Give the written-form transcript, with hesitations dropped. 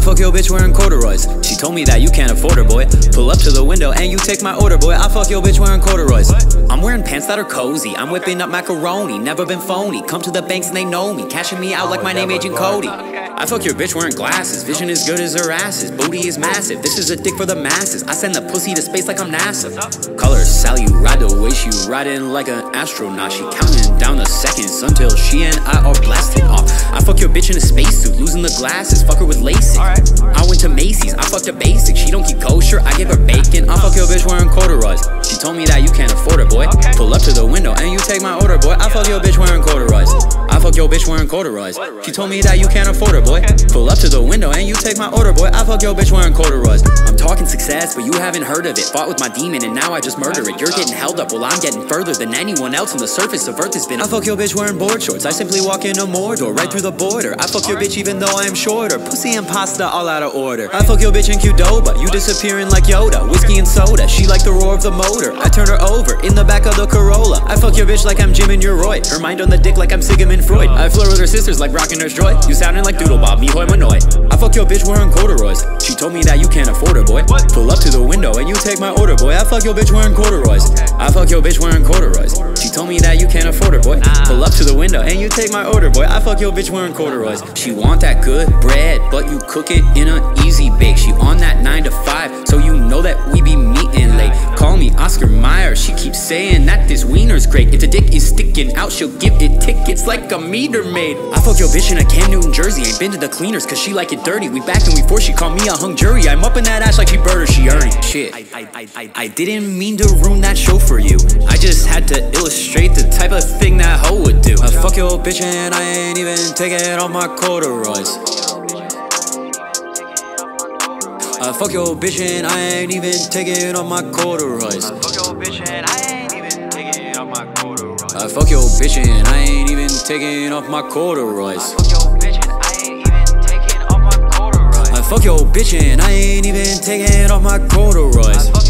fuck your bitch wearing corduroys. She told me that you can't afford her, boy. Pull up to the window and you take my order, boy. I fuck your bitch wearing corduroys. I'm wearing pants that are cozy. I'm whipping up macaroni. Never been phony. Come to the banks and they know me. Cashing me out like my name Agent Cody. I fuck your bitch wearing glasses. Vision is good as her asses. Booty is massive. This is a dick for the masses. I send the pussy to space like I'm NASA. Call her Sally, you ride the way she riding like an astronaut. She counting down the seconds until she and I are blasting off. I fuck your bitch in a spacesuit, losing the glasses. Fuck her with LASIK. I went to Macy's, I fucked a basic. She don't keep kosher, I give her bacon. I fuck your bitch wearing corduroys. She told me that you can't afford her, boy. Pull up to the window and you take my order, boy. I fuck your bitch wearing corduroys. I fuck your bitch wearing corduroys. She told me that you can't afford her, boy. Pull up to the window and you take my order, boy. I fuck your bitch wearing corduroys. I'm talking success, but you haven't heard of it. Fought with my demon and now I just murder it. You're getting held up while I'm getting further than anyone else on the surface. Subvert this bin. I fuck your bitch wearing board shorts. I simply walk into Mordor, right through the border. I fuck your bitch even though I am shorter. Pussy and pasta all out of order. I fuck your bitch in Qdoba. You disappearing like Yoda. Whiskey and soda. She like the roar of the motor. I turn her over in the back of the Corolla. I fuck your bitch like I'm Jim and you're Roy. Her mind on the dick like I'm Sigmund Freud. I flirt with her sisters like Rock and Nurse Joy. You sounding like Doodle Bob, me hoy manoy. I fuck your bitch wearing corduroys. She told me that you can't afford her, boy. Pull up to the window and you take my order, boy. I fuck your bitch wearing corduroys. I fuck your bitch wearing corduroys. She told me that you can't afford her, boy. Pull up to the window and you take my order, boy. I fuck your bitch wearing corduroys. She want that good bread, but you cook it in an easy bake. She on that 9 to 5, so you know that we be meeting late. Call me Oscar Mayer. She keeps saying that this wiener's great. If the dick is sticking out, she'll give it tickets like a meter maid. I fuck your bitch in a Cam Newton jersey. Ain't been to the cleaners cause she like it dirty. We back and we forth, she call me a hung jury. I'm up in that ass like she bird or she earning. Shit, I didn't mean to ruin that show for you. I just had to illustrate the type of thing that hoe would do. I fuck your bitch and I ain't even taking off my corduroys. I fuck your bitch and I ain't even taking off my corduroys. I fuck your bitch and I ain't even taking off my corduroys. I fuck your bitch and I ain't even taking off my corduroys. I fuck your bitch and I ain't even taking off my corduroys.